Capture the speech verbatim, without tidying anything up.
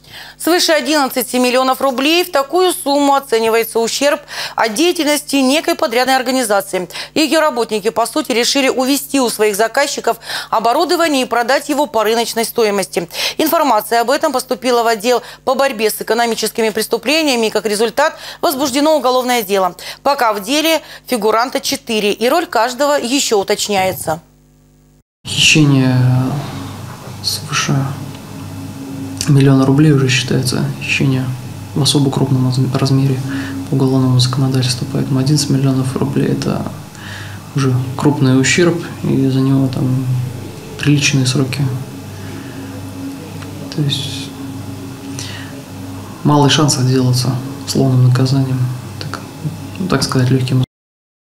Свыше одиннадцати миллионов рублей. В такую сумму оценивается ущерб от деятельности некой подрядной организации. Ее работники, по сути, решили увести у своих заказчиков оборудование и продать его по рыночной стоимости. Информация об этом поступила в отдел по борьбе с экономическими преступлениями, и как результат возбуждено уголовное дело. Пока в деле фигуранта четыре, и роль каждого еще уточняется. Хищение свыше миллиона рублей уже считается хищение в особо крупном размере по уголовному законодательству. Поэтому одиннадцать миллионов рублей – это уже крупный ущерб, и за него там приличные сроки. То есть малый шанс отделаться условным наказанием, так, так сказать, легким.